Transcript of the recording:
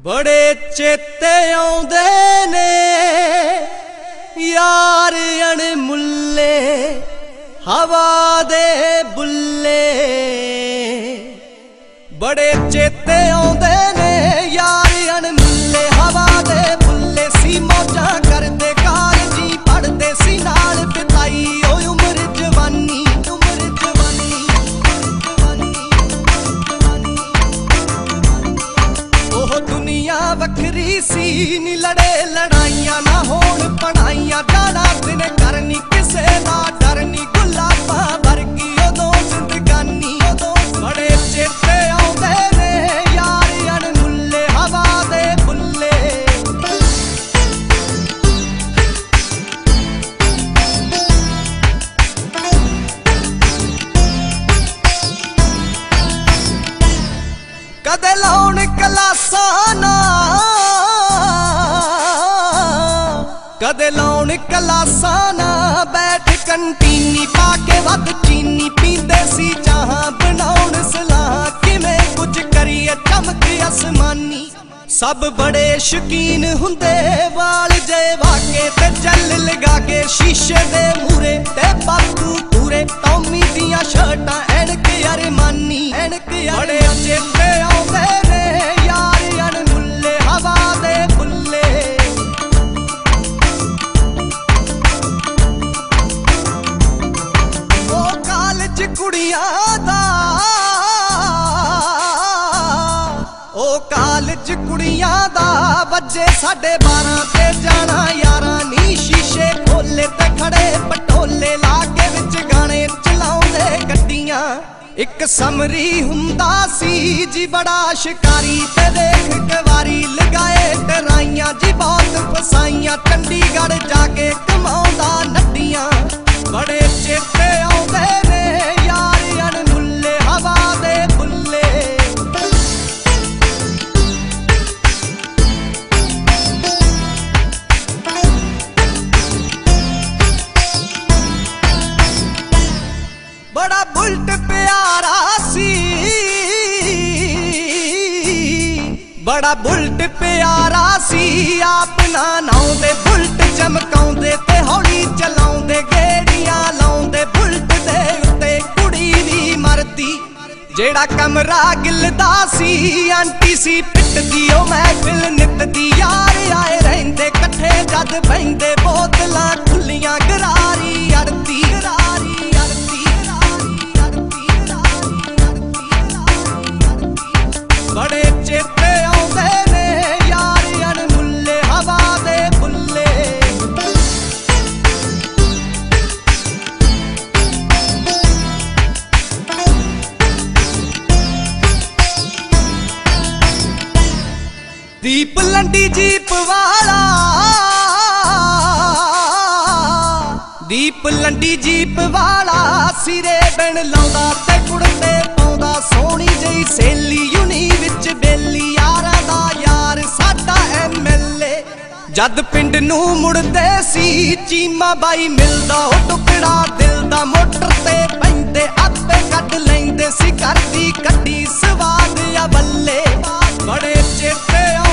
बड़े चेते आउंदे ने यार अणमुल्ले हवा दे बुल्ले। बड़े चेते आउंदे ने यार अणमुल्ले हवा दे बुल्ले। सी मौजा करदे कालजी पढ़दे सी नाल बिताई ओ उम्र जवानी। दुनिया वखरी सी नी लड़े लड़ाइया ना होण पढ़ाइया। जाना दिन करनी किसे ना डरनी गुलाबा वर्गी उदों जिंदगानी। बड़े चेते आउंदे ने यार अणमुल्ले हवा दे बुल्ले। कदे लाउण क्लासां ना कदे लाउण क्लासां ना बैठ कंटीनी पाके वध चीनी। पींदे सी चाहां बनाउण सलाह किवें कुछ करिए चमक आसमानी। सब बड़े शकीन हुंदे वाल जे वाके ते जल लगा के शीशे दे मूरे ते बातू पूरे। टॉमी दियां शर्टां एनक अरमानी। बड़े चेते आउंदे ने यार अणमुल्ले हवा दे बुल्ले। ओ कालज कुड़ियां दा ओ कालज कुड़ियां दा वजे 12:30 ते जाना यारां नी। शीशे खोले ते खड़े पटोले लागे विच गाने चलाउंदे गड्डियां। एक समरी हुंदा सी जी बड़ा शिकारी ते देख कवारी लगाए डराइयां जी बहुत फसाइयां। चंडीगढ़ जाके कमाउंदा नड्डियां। बड़े चेते आउंदे ने यार अणमुल्ले हवा दे बुल्ले। बड़ा बुलट प्यारा सी बड़ा बुलट प्यारा सी। अपना नाउंदे बुलट चमकाउंदे ते हौली चलाउंदे गेड़ियां लाउंदे। बुलट दे उत्ते कुड़ी दी मरदी जेड़ा कमरा गिलदा सी। आंटी सी पिटदी ओ महफिल नितदी। यार आए रहिंदे कट्ठे जद बहिंदे बोतलां खुलियां गरारी अड़दी। बड़े चेते आउंदे ने यार अणमुल्ले हवा दे बुल्ले। दीप लंडी जीप वाला दीप लंडी जीप वाला। सिरे बिन लाउंदा ते कुड़ते पाउंदा सोहनी जई सहेली। यूनी विच बेली यारां दा यार साडा MLA। जद पिंड नूं मुड़दे सी चीमा बाई मिलदा ओ टुकड़ा दिल दा। मोटर ते पैंदे आपे कढ लैंदे सी करदी कड्डी स्वाद या बल्ले। बड़े चेते